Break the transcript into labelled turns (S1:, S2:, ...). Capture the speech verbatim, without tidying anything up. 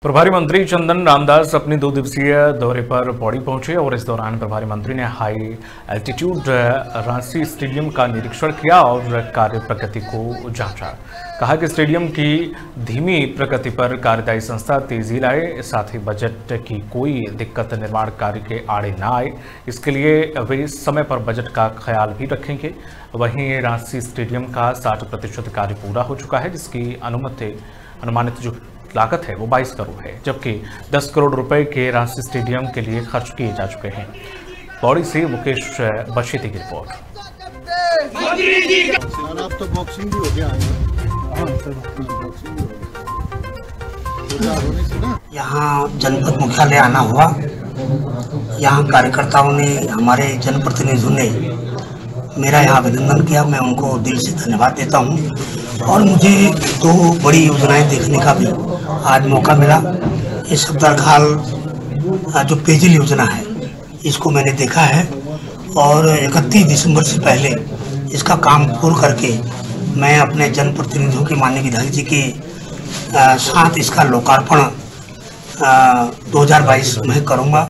S1: प्रभारी मंत्री चंदन रामदास अपने दो दिवसीय दौरे पर पौड़ी पहुंचे और इस दौरान प्रभारी मंत्री ने हाई एल्टीट्यूड रांची स्टेडियम का निरीक्षण किया और कार्य प्रगति को जांचा। कहा कि स्टेडियम की धीमी प्रगति पर कार्यदायी संस्था तेजी लाए, साथ ही बजट की कोई दिक्कत निर्माण कार्य के आड़े न आए, इसके लिए वे समय पर बजट का ख्याल भी रखेंगे। वहीं रांची स्टेडियम का साठ प्रतिशत कार्य पूरा हो चुका है, जिसकी अनुमति अनुमानित जो लागत है वो बाईस करोड़ है, जबकि दस करोड़ रुपए के रांची स्टेडियम के लिए खर्च किए जा चुके हैं। पौड़ी से मुकेश बशीती की रिपोर्ट।
S2: आप तो बॉक्सिंग भी हो गया
S3: यहाँ जनपद मुख्यालय आना हुआ। यहाँ कार्यकर्ताओं ने, हमारे जनप्रतिनिधियों ने मेरा यहाँ अभिनंदन किया। मैं उनको दिल से धन्यवाद देता हूँ और मुझे दो बड़ी योजनाएं देखने का भी आज मौका मिला। ये सफदरखाल जो पेयजल योजना है, इसको मैंने देखा है और इकतीस दिसंबर से पहले इसका काम पूर्ण करके मैं अपने जनप्रतिनिधियों के माननीय विधायक जी के साथ इसका लोकार्पण दो हज़ार बाईस में करूँगा।